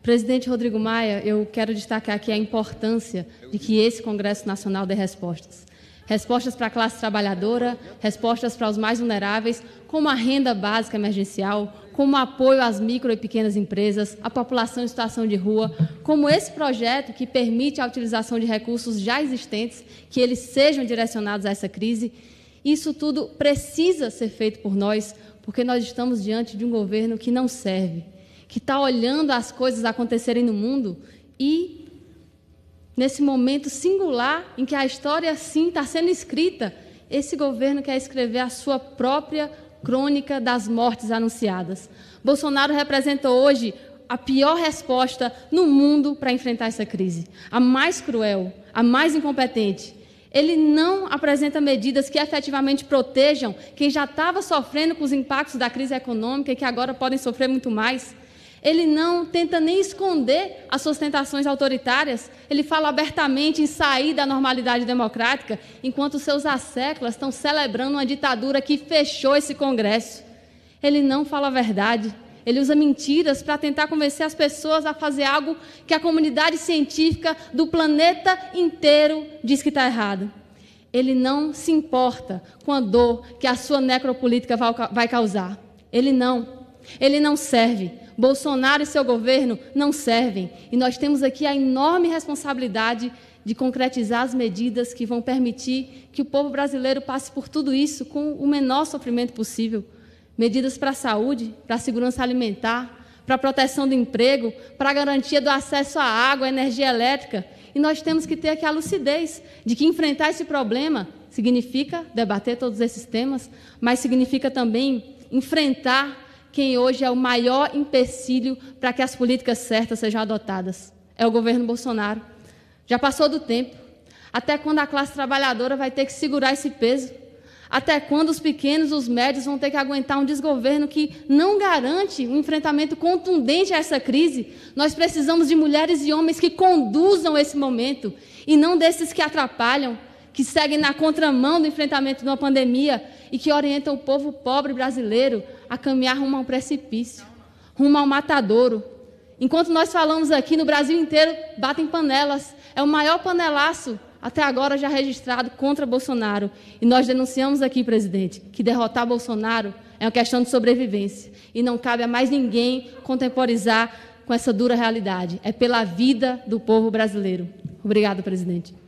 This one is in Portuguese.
Presidente Rodrigo Maia, eu quero destacar aqui a importância de que esse Congresso Nacional dê respostas. Respostas para a classe trabalhadora, respostas para os mais vulneráveis, como a renda básica emergencial, como apoio às micro e pequenas empresas, à população em situação de rua, como esse projeto que permite a utilização de recursos já existentes, que eles sejam direcionados a essa crise. Isso tudo precisa ser feito por nós, porque nós estamos diante de um governo que não serve, que está olhando as coisas acontecerem no mundo e, nesse momento singular em que a história, sim, está sendo escrita, esse governo quer escrever a sua própria crônica das mortes anunciadas. Bolsonaro representa hoje a pior resposta no mundo para enfrentar essa crise, a mais cruel, a mais incompetente. Ele não apresenta medidas que efetivamente protejam quem já estava sofrendo com os impactos da crise econômica e que agora podem sofrer muito mais. Ele não tenta nem esconder as sustentações autoritárias. Ele fala abertamente em sair da normalidade democrática, enquanto seus asseclas estão celebrando uma ditadura que fechou esse Congresso. Ele não fala a verdade. Ele usa mentiras para tentar convencer as pessoas a fazer algo que a comunidade científica do planeta inteiro diz que está errado. Ele não se importa com a dor que a sua necropolítica vai causar. Ele não serve. Bolsonaro e seu governo não servem. E nós temos aqui a enorme responsabilidade de concretizar as medidas que vão permitir que o povo brasileiro passe por tudo isso com o menor sofrimento possível. Medidas para a saúde, para a segurança alimentar, para a proteção do emprego, para a garantia do acesso à água, à energia elétrica. E nós temos que ter aqui a lucidez de que enfrentar esse problema significa debater todos esses temas, mas significa também enfrentar quem hoje é o maior empecilho para que as políticas certas sejam adotadas. É o governo Bolsonaro. Já passou do tempo. Até quando a classe trabalhadora vai ter que segurar esse peso? Até quando os pequenos e os médios vão ter que aguentar um desgoverno que não garante um enfrentamento contundente a essa crise? Nós precisamos de mulheres e homens que conduzam esse momento e não desses que atrapalham, que seguem na contramão do enfrentamento de uma pandemia e que orientam o povo pobre brasileiro a caminhar rumo a um precipício, rumo ao matadouro. Enquanto nós falamos aqui, no Brasil inteiro batem panelas. É o maior panelaço até agora já registrado contra Bolsonaro. E nós denunciamos aqui, presidente, que derrotar Bolsonaro é uma questão de sobrevivência. E não cabe a mais ninguém contemporizar com essa dura realidade. É pela vida do povo brasileiro. Obrigada, presidente.